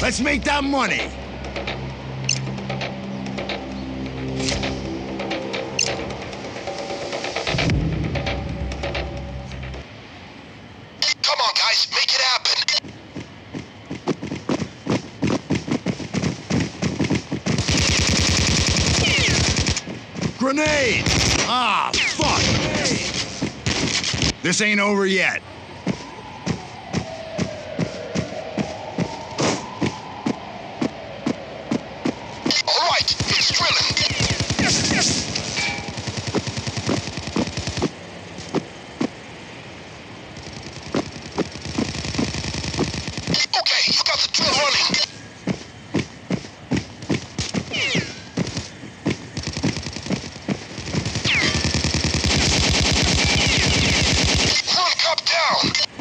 Let's make that money. Come on, guys, make it happen. Grenade! Ah, fuck! This ain't over yet. All right, it's drilling. Okay, you got the drill running. Run cup down.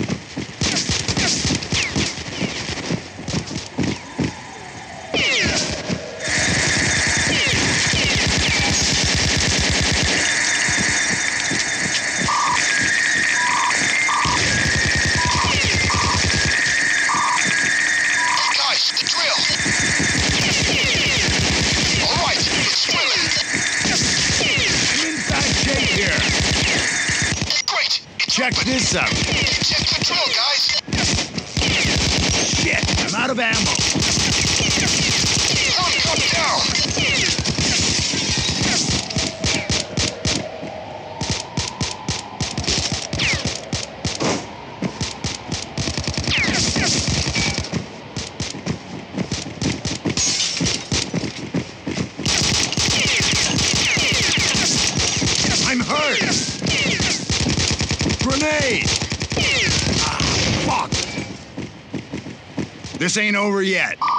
Guys, the drill. All right, it's drilling. I'm in bad shape here. Great, it's Check open. this out. Check the drill, guys. Shit, I'm out of ammo. Run cup down. I'm hurt. Grenade! Ah, fuck! This ain't over yet.